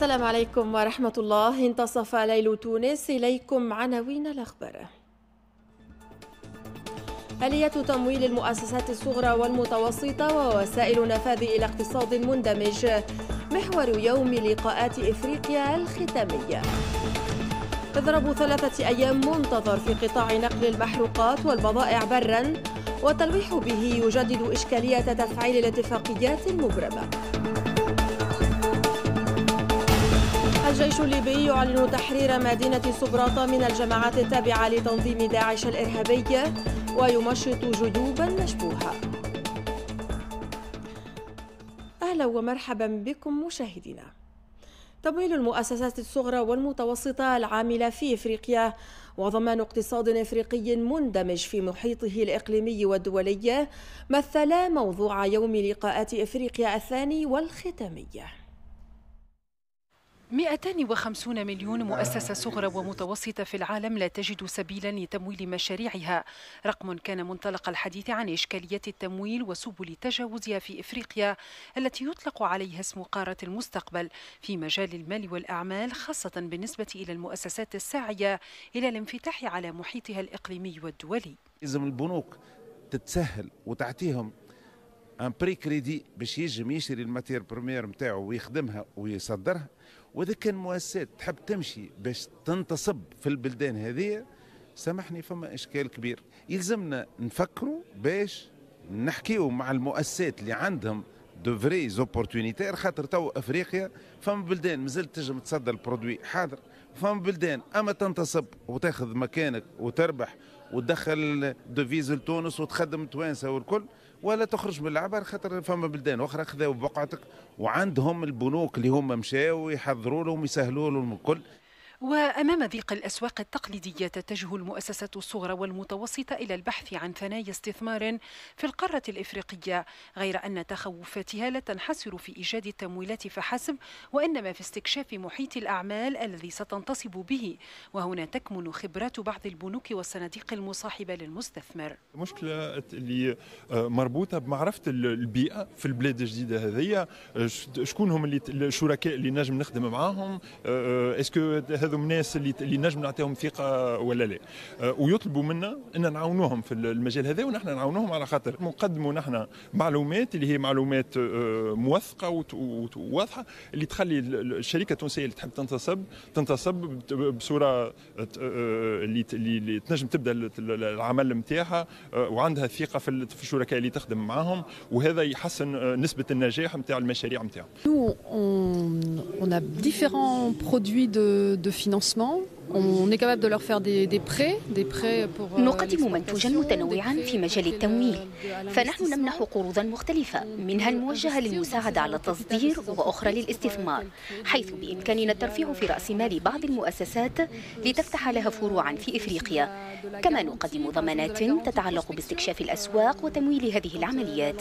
السلام عليكم ورحمة الله. انتصف ليل تونس. إليكم عناوين الأخبار. آلية تمويل المؤسسات الصغرى والمتوسطة ووسائل نفاذ إلى اقتصاد مندمج. محور يوم لقاءات إفريقيا الختامية. إضراب 3 أيام منتظر في قطاع نقل المحروقات والبضائع برا، والتلويح به يجدد إشكالية تفعيل الاتفاقيات المبرمة. الجيش الليبي يعلن تحرير مدينة سبراتا من الجماعات التابعة لتنظيم داعش الإرهابي ويمشط جيوبا مشبوهة. أهلا ومرحبا بكم مشاهدينا. تمويل المؤسسات الصغرى والمتوسطة العاملة في إفريقيا وضمان اقتصاد إفريقي مندمج في محيطه الإقليمي والدولي مثلا موضوع يوم لقاءات إفريقيا الثاني والختامية. 250 مليون مؤسسة صغرى ومتوسطة في العالم لا تجد سبيلا لتمويل مشاريعها، رقم كان منطلق الحديث عن إشكاليات التمويل وسبل تجاوزها في إفريقيا التي يطلق عليها اسم قارة المستقبل في مجال المال والأعمال، خاصة بالنسبة إلى المؤسسات الساعية إلى الانفتاح على محيطها الإقليمي والدولي. لازم البنوك تتسهل وتعطيهم ان بري كريدي باش يجم يشري الماتير بريمير نتاعو ويخدمها ويصدرها. واذا كان مؤسسات تحب تمشي باش تنتصب في البلدان هذه، سامحني فما اشكال كبير. يلزمنا نفكروا باش نحكيو مع المؤسسات اللي عندهم دو فري زوبورتونيتير، خاطر تو افريقيا فما بلدان مازالت تنجم تصدر البرودوي حاضر، فما بلدان اما تنتصب وتاخذ مكانك وتربح وتدخل دوفيز لتونس وتخدم توانسه والكل، ولا تخرج من العبر خاطر فما بلدان اخرى خذاو بقعتك وعندهم البنوك اللي هم مشاو يحضروا لهم يسهلوا لهم الكل. وأمام ضيق الأسواق التقليدية تتجه المؤسسات الصغرى والمتوسطة إلى البحث عن ثنايا استثمار في القارة الإفريقية، غير أن تخوفاتها لا تنحصر في إيجاد التمويلات فحسب، وإنما في استكشاف محيط الأعمال الذي ستنتصب به، وهنا تكمن خبرات بعض البنوك والصناديق المصاحبة للمستثمر. المشكلة اللي مربوطة بمعرفة البيئة في البلاد الجديدة هذه، شكون هم الشركاء اللي نجم نخدم معاهم، اسكو هذو الناس اللي نجم نعطيهم ثقه ولا لا، ويطلبوا منا ان نعاونوهم في المجال هذا، ونحن نعاونوهم على خاطر نقدموا نحن معلومات اللي هي معلومات موثقه وواضحه اللي تخلي الشركه التونسيه اللي تحب تنتصب بصوره اللي تنجم تبدا العمل نتاعها وعندها ثقه في الشركاء اللي تخدم معاهم، وهذا يحسن نسبه النجاح نتاع المشاريع نتاعهم. On a différents produits de financement. On est capable de leur faire des prêts pour نقدم منتوجا متنوعا في مجال التمويل، فنحن نمنح قروضا مختلفة، منها الموجهة للمساعدة على التصدير وأخرى للاستثمار، حيث بإمكاننا الترفيع في رأس مال بعض المؤسسات لتفتح لها فروعا في إفريقيا. كما نقدم ضمانات تتعلق باستكشاف الأسواق وتمويل هذه العمليات.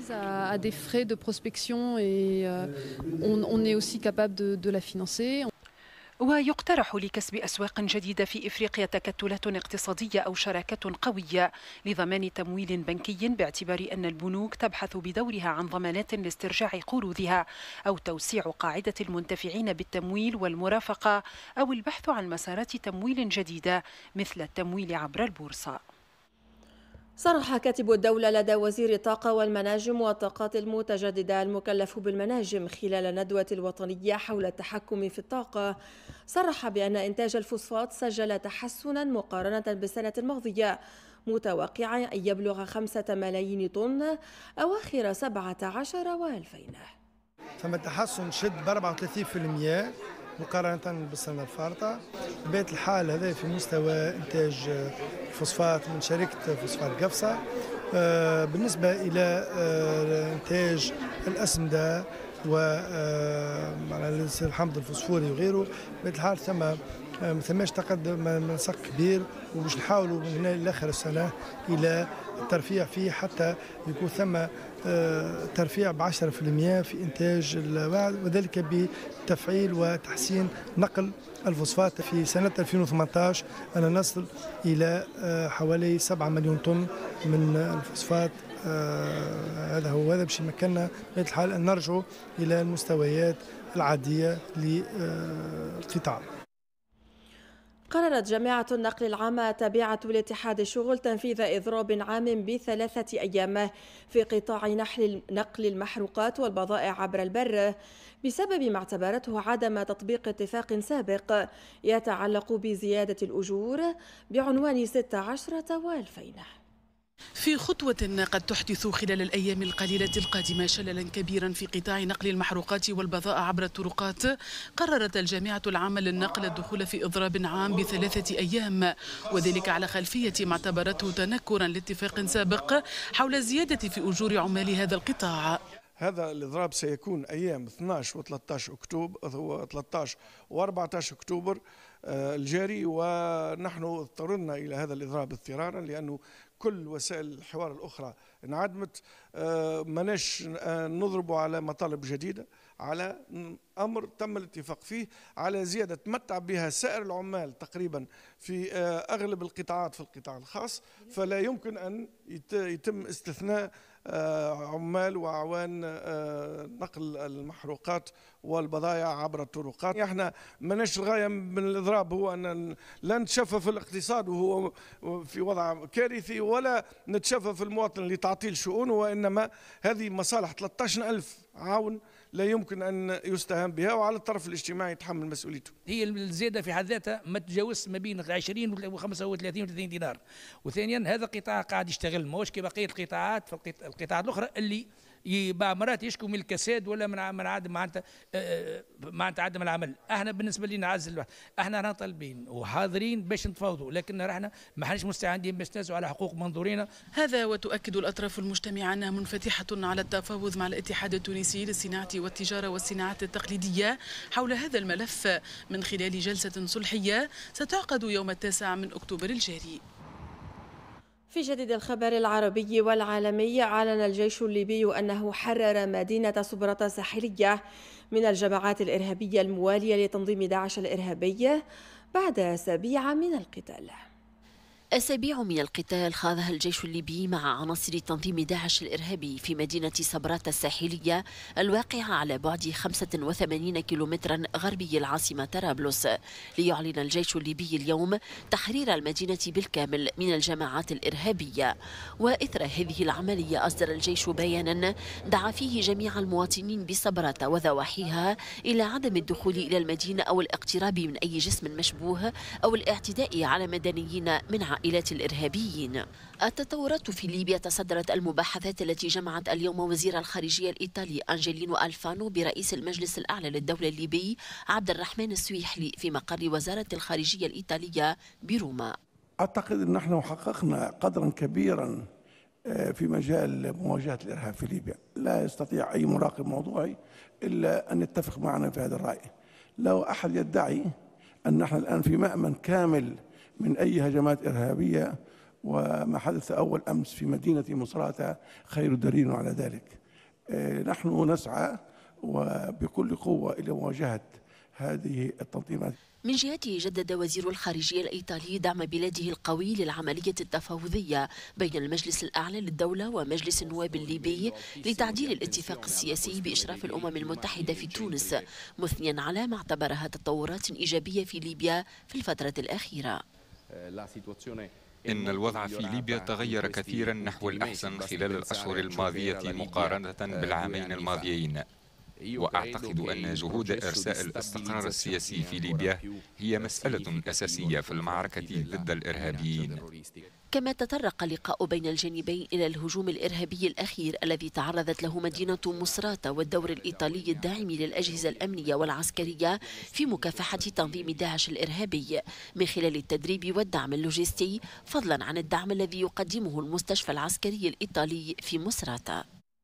ويقترح لكسب أسواق جديدة في إفريقيا تكتلات اقتصادية أو شراكات قوية لضمان تمويل بنكي، باعتبار أن البنوك تبحث بدورها عن ضمانات لاسترجاع قروضها أو توسيع قاعدة المنتفعين بالتمويل والمرافقة، أو البحث عن مسارات تمويل جديدة مثل التمويل عبر البورصة. صرح كاتب الدولة لدى وزير الطاقة والمناجم والطاقات المتجددة المكلف بالمناجم خلال الندوة الوطنية حول التحكم في الطاقة، صرح بأن إنتاج الفوسفات سجل تحسنا مقارنة بالسنة الماضية، متوقعا أن يبلغ 5 ملايين طن أواخر 17 و2000. ثم تحسن شد ب 34% مقارنة بالسنة الفارطة. بطبيعة الحال هذا في مستوى إنتاج الفوسفات من شركة فوسفات قفصة. بالنسبة إلى إنتاج الأسمدة والحمض الفوسفوري وغيره، بطبيعة الحال ثماش تقدم مسق كبير، وباش نحاولوا من هنا لآخر السنة إلى الترفيع فيه حتى يكون ثم ترفيع ب 10% في إنتاج الوعد، وذلك بتفعيل وتحسين نقل الفوسفات. في سنة 2018 أنا نصل إلى حوالي 7 مليون طن من الفوسفات. هذا باش يمكننا بطبيعة الحال أن نرجع إلى المستويات العادية للقطاع. قررت جامعة النقل العام تابعة لاتحاد الشغل تنفيذ إضراب عام ب3 أيام في قطاع نقل المحروقات والبضائع عبر البر بسبب ما اعتبرته عدم تطبيق اتفاق سابق يتعلق بزيادة الأجور بعنوان 16 و2000. في خطوة قد تحدث خلال الأيام القليلة القادمة شللا كبيرا في قطاع نقل المحروقات والبضائع عبر الطرقات، قررت الجامعة العامة للنقل الدخول في إضراب عام ب3 أيام، وذلك على خلفية ما اعتبرته تنكرا لاتفاق سابق حول الزيادة في أجور عمال هذا القطاع. هذا الإضراب سيكون أيام 12 و13 أكتوبر، هو 13 و14 أكتوبر الجاري، ونحن اضطررنا إلى هذا الإضراب اضطرارا لأنه كل وسائل الحوار الأخرى انعدمت. مناش نضرب على مطالب جديدة، على أمر تم الاتفاق فيه على زيادة تمتع بها سائر العمال تقريبا في أغلب القطاعات في القطاع الخاص، فلا يمكن أن يتم استثناء عمال وأعوان نقل المحروقات والبضائع عبر الطرقات. احنا مناش الغاية من الإضراب هو أن لا نتشفى الاقتصاد وهو في وضع كارثي، ولا نتشفى في المواطن لتعطيل شؤونه، وإنما هذه مصالح 13,000 عاون لا يمكن أن يستهان بها، وعلى الطرف الاجتماعي يتحمل مسؤوليته. هي الزيادة في حد ذاتها ما تتجاوز ما بين 20 و 35 و 30 دينار، وثانيا هذا القطاع قاعد يشتغل ماهوش كبقية القطاعات. في القطاعات الأخرى اللي مرات يشكوا من الكساد ولا من عدم عدم العمل. احنا بالنسبه لنا عز احنا رانا طالبين وحاضرين باش نتفاوضوا، لكن احنا ما حناش مستعدين باش ننازلوا على حقوق منظورينا. هذا وتؤكد الاطراف المجتمعه انها منفتحه على التفاوض مع الاتحاد التونسي للصناعه والتجاره والصناعات التقليديه حول هذا الملف من خلال جلسه صلحيه ستعقد يوم 9 من أكتوبر الجاري. في جديد الخبر العربي والعالمي، أعلن الجيش الليبي أنه حرر مدينة صبرة الساحلية من الجماعات الإرهابية الموالية لتنظيم داعش الإرهابي بعد أسابيع من القتال. أسابيع من القتال خاضها الجيش الليبي مع عناصر تنظيم داعش الإرهابي في مدينة صبرات الساحلية الواقعة على بعد 85 كيلومترا غربي العاصمة طرابلس، ليعلن الجيش الليبي اليوم تحرير المدينة بالكامل من الجماعات الإرهابية. وإثر هذه العملية أصدر الجيش بيانا دعا فيه جميع المواطنين بصبرات وضواحيها إلى عدم الدخول إلى المدينة أو الاقتراب من أي جسم مشبوه أو الاعتداء على مدنيين من عائلات الإرهابيين. التطورات في ليبيا تصدرت المباحثات التي جمعت اليوم وزير الخارجية الإيطالي أنجيلينو ألفانو برئيس المجلس الأعلى للدولة الليبي عبد الرحمن السويحلي في مقر وزارة الخارجية الإيطالية بروما. أعتقد أن نحن حققنا قدرا كبيرا في مجال مواجهة الإرهاب في ليبيا. لا يستطيع أي مراقب موضوعي إلا أن يتفق معنا في هذا الرأي. لو أحد يدعي أن نحن الآن في مأمن كامل من أي هجمات إرهابية، وما حدث أول أمس في مدينة مصراتة خير دليل على ذلك. نحن نسعى وبكل قوة إلى مواجهة هذه التنظيمات. من جهته جدد وزير الخارجية الإيطالي دعم بلاده القوي للعملية التفاوضية بين المجلس الأعلى للدولة ومجلس النواب الليبي لتعديل الاتفاق السياسي بإشراف الأمم المتحدة في تونس، مثنيا على ما اعتبرها تطورات إيجابية في ليبيا في الفترة الأخيرة. إن الوضع في ليبيا تغير كثيرا نحو الأحسن خلال الأشهر الماضية مقارنة بالعامين الماضيين، وأعتقد أن جهود إرساء الاستقرار السياسي في ليبيا هي مسألة أساسية في المعركة ضد الإرهابيين. كما تطرق اللقاء بين الجانبين إلى الهجوم الإرهابي الأخير الذي تعرضت له مدينة مصراتة والدور الإيطالي الداعم للأجهزة الأمنية والعسكرية في مكافحة تنظيم داعش الإرهابي من خلال التدريب والدعم اللوجستي، فضلا عن الدعم الذي يقدمه المستشفى العسكري الإيطالي في مصراتة.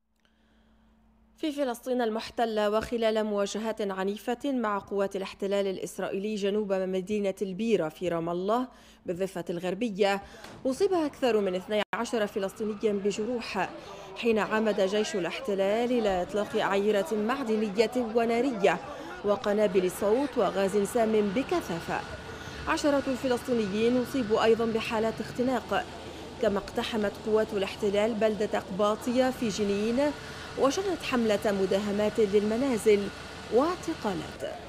في فلسطين المحتلة، وخلال مواجهات عنيفة مع قوات الاحتلال الإسرائيلي جنوب مدينة البيرة في رام الله بالضفة الغربية، أصيب أكثر من 12 فلسطينيا بجروح حين عمد جيش الاحتلال إلى إطلاق أعيرة معدنية ونارية وقنابل صوت وغاز سام بكثافة. عشرات الفلسطينيين أصيبوا أيضا بحالات اختناق، كما اقتحمت قوات الاحتلال بلدة قباطية في جنين وشنت حملة مداهمات للمنازل واعتقالات.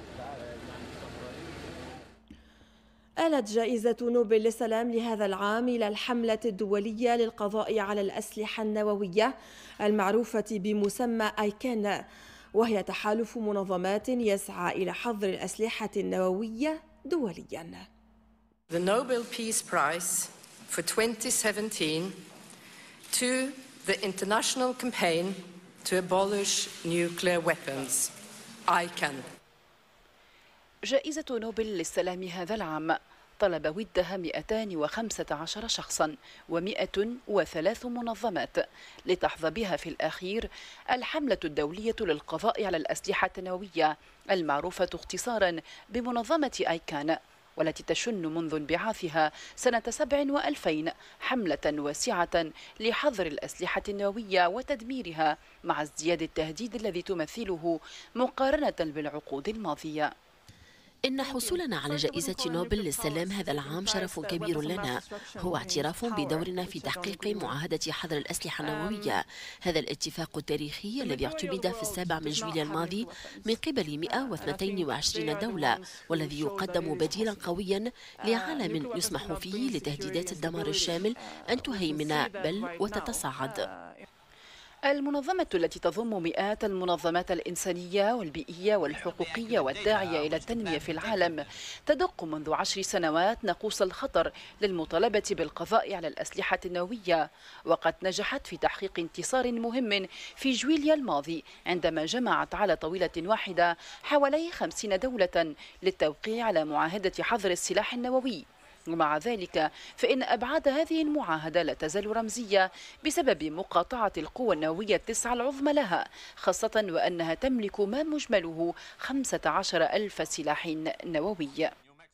آلت جائزة نوبل للسلام لهذا العام إلى الحملة الدولية للقضاء على الأسلحة النووية المعروفة بمسمى آيكان، وهي تحالف منظمات يسعى إلى حظر الأسلحة النووية دولياً. The Nobel Peace Prize for 2017 to the international campaign to abolish nuclear weapons, ICAN. جائزة نوبل للسلام هذا العام طلب ودها 215 شخصا و103 منظمات لتحظى بها في الأخير الحملة الدولية للقضاء على الأسلحة النووية المعروفة اختصارا بمنظمة آيكان، والتي تشن منذ انبعاثها سنة 2007 حملة واسعة لحظر الأسلحة النووية وتدميرها مع ازدياد التهديد الذي تمثله مقارنة بالعقود الماضية. إن حصولنا على جائزة نوبل للسلام هذا العام شرف كبير لنا، هو اعتراف بدورنا في تحقيق معاهدة حظر الأسلحة النووية. هذا الاتفاق التاريخي الذي اعتمد في 7 جويلية الماضي من قبل 122 دولة، والذي يقدم بديلا قويا لعالم يسمح فيه لتهديدات الدمار الشامل أن تهيمن بل وتتصاعد. المنظمة التي تضم مئات المنظمات الإنسانية والبيئية والحقوقية والداعية إلى التنمية في العالم تدق منذ 10 سنوات ناقوس الخطر للمطالبة بالقضاء على الأسلحة النووية، وقد نجحت في تحقيق انتصار مهم في جويليا الماضي عندما جمعت على طاولة واحدة حوالي 50 دولة للتوقيع على معاهدة حظر السلاح النووي. ومع ذلك فإن أبعاد هذه المعاهدة لا تزال رمزية بسبب مقاطعة القوى النووية 9 العظمى لها، خاصة وأنها تملك ما مجمله 15,000 سلاح نووي.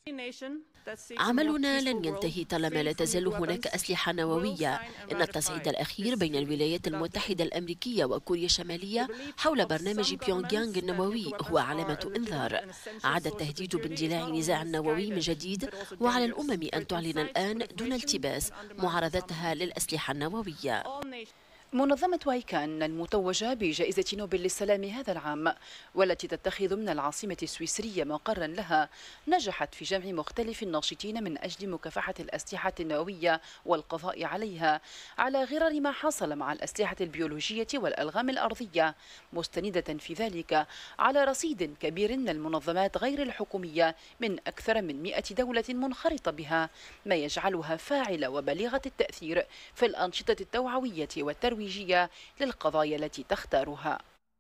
عملنا لن ينتهي طالما لا تزال هناك أسلحة نووية. إن التصعيد الأخير بين الولايات المتحدة الأمريكية وكوريا الشمالية حول برنامج بيونغ يانغ النووي هو علامة إنذار. عاد التهديد باندلاع نزاع نووي من جديد، وعلى الأمم أن تعلن الآن دون التباس معارضتها للأسلحة النووية. منظمة آيكان المتوجة بجائزة نوبل للسلام هذا العام، والتي تتخذ من العاصمة السويسرية مقرا لها، نجحت في جمع مختلف الناشطين من أجل مكافحة الأسلحة النووية والقضاء عليها، على غرار ما حصل مع الأسلحة البيولوجية والألغام الأرضية، مستندة في ذلك على رصيد كبير من المنظمات غير الحكومية من أكثر من 100 دولة منخرطة بها، ما يجعلها فاعلة وبليغة التأثير في الأنشطة التوعوية والترويجية للقضايا التي تختارها.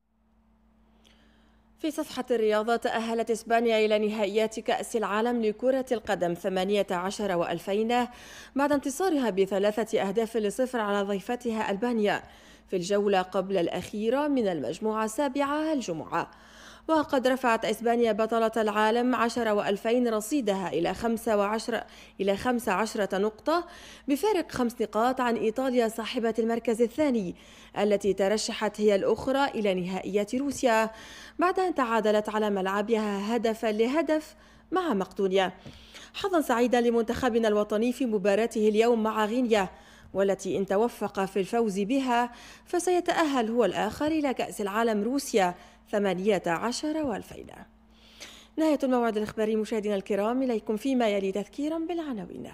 في صفحة الرياضة، تأهلت إسبانيا إلى نهائيات كأس العالم لكرة القدم 18 و2000 بعد انتصارها ب3 أهداف ل0 على ضيفتها ألبانيا في الجولة قبل الأخيرة من المجموعة السابعة الجمعة. وقد رفعت إسبانيا بطلة العالم 10 و2000 رصيدها إلى 15 نقطة بفارق 5 نقاط عن إيطاليا صاحبة المركز الثاني، التي ترشحت هي الأخرى إلى نهائيات روسيا بعد أن تعادلت على ملعبها 1-1 مع مقدونيا. حظا سعيدا لمنتخبنا الوطني في مباراته اليوم مع غينيا، والتي إن توفق في الفوز بها فسيتأهل هو الآخر إلى كأس العالم روسيا 18 و2000. نهاية الموعد الإخباري مشاهدينا الكرام، إليكم فيما يلي تذكيرا بالعناوين.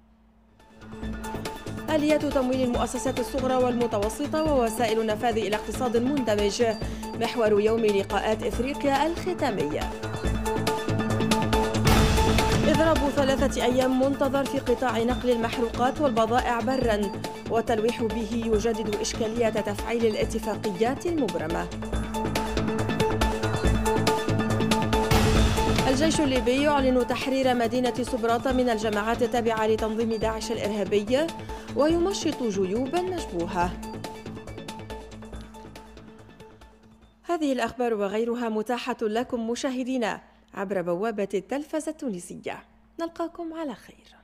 آليات تمويل المؤسسات الصغرى والمتوسطة ووسائل النفاذ إلى اقتصاد مندمج، محور يوم لقاءات إفريقيا الختامية. إضراب 3 أيام منتظر في قطاع نقل المحروقات والبضائع برا، والتلويح به يجدد إشكالية تفعيل الاتفاقيات المبرمة. الجيش الليبي يعلن تحرير مدينة سبراتا من الجماعات التابعة لتنظيم داعش الإرهابي ويمشط جيوبا مشبوهة. هذه الأخبار وغيرها متاحة لكم مشاهدينا عبر بوابة التلفزة التونسية. نلقاكم على خير.